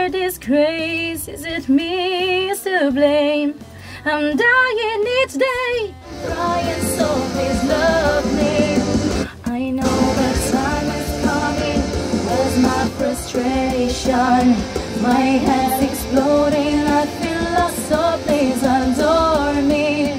your disgrace? Is it me to blame? I'm dying each day, crying, so please love me. I know the time is coming, where's my frustration? My head's exploding, I feel lost, so please adore me.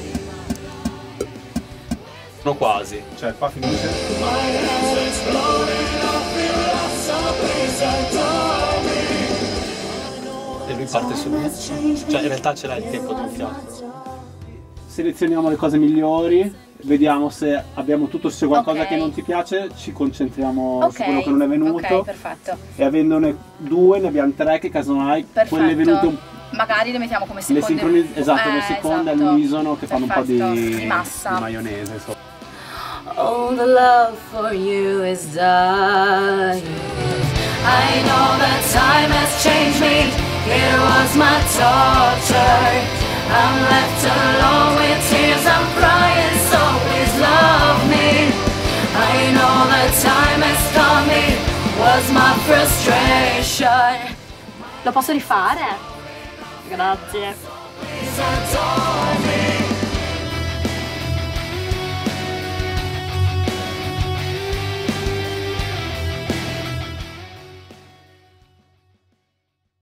Sono quasi. Cioè, qua finisce. My head's exploding, I feel lost, so please adore me. E lui parte subito. Cioè in realtà ce l'hai il tempo di un fiato. Selezioniamo le cose migliori, vediamo se abbiamo tutto, se c'è qualcosa Ok. che non ti piace ci concentriamo su quello Ok, che non è venuto. ok, perfetto. E avendone due, ne abbiamo tre che casomai quelle venute un Magari le mettiamo come le seconde. esatto, le seconde esatto. all'unisono che fanno un po' Di massa. di maionese. Insomma. All the love for you is dying. I know that time has changed me. It was my torture. I'm left alone with tears. I'm crying, so please love me. I know that time has come. It was my frustration. Lo posso rifare? Grazie.